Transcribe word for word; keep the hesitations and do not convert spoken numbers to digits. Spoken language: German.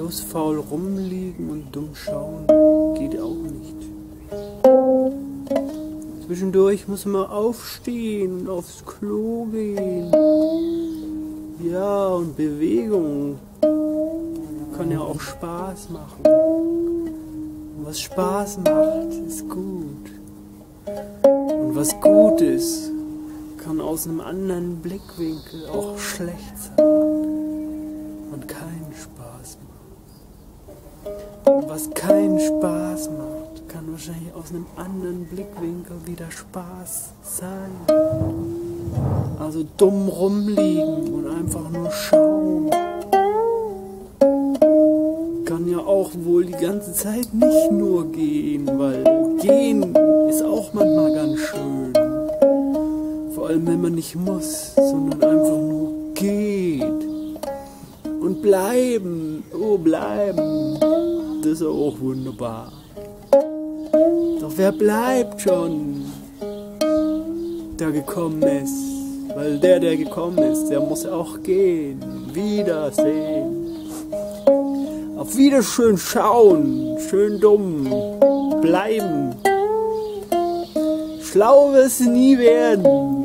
bloß faul rumliegen und dumm schauen geht auch nicht. Zwischendurch muss man aufstehen und aufs Klo gehen. Ja, und Bewegung kann ja auch Spaß machen. Und was Spaß macht, ist gut. Und was gut ist, kann aus einem anderen Blickwinkel auch schlecht sein und keinen Spaß machen. Und was keinen Spaß macht, kann wahrscheinlich aus einem anderen Blickwinkel wieder Spaß sein. Also dumm rumliegen und einfach nur schauen kann ja auch wohl die ganze Zeit nicht nur gehen, weil gehen ist auch manchmal ganz schön. Vor allem wenn man nicht muss, sondern einfach nur geht. Und bleiben, oh bleiben, das ist auch wunderbar. Doch wer bleibt schon, der gekommen ist? Weil der, der gekommen ist, der muss auch gehen. Wiedersehen. Auf Wiederschön schauen, schön dumm bleiben. Schlau wirst du nie werden.